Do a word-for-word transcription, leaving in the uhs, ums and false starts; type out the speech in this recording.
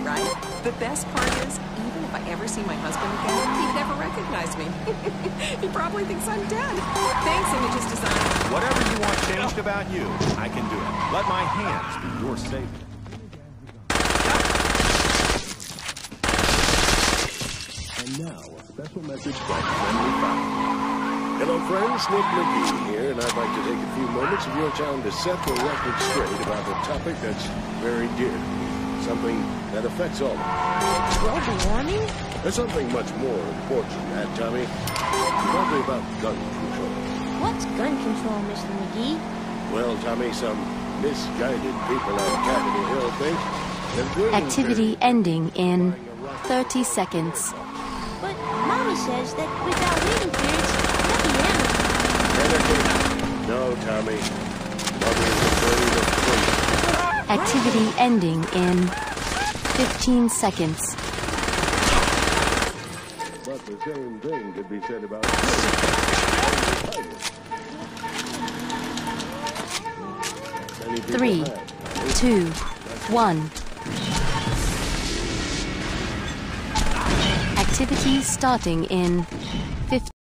right? The best part is, even if I ever see my husband again, he'd never recognize me. He probably thinks I'm dead. Thanks, Images Design. Whatever you want changed about you, I can do it. Let my hands be your savior. And now, a special message from Friendly Fire. Hello friends, Nick McGee here, and I'd like to take a few moments of your time to set the record straight about a topic that's very dear to me. Something that affects all of us. Global warming? There's something much more important than that, Tommy. Probably about gun control. What's gun control, Mister McGee? Well, Tommy, some misguided people on Capitol Hill think that we're Activity ending in thirty seconds. But Mommy says that without waiting periods, nothing happens. No, Tommy. Mommy is afraid of freedom. Activity ending in fifteen seconds. But the same thing could be said about Three, two, one. Activity starting in fifteen.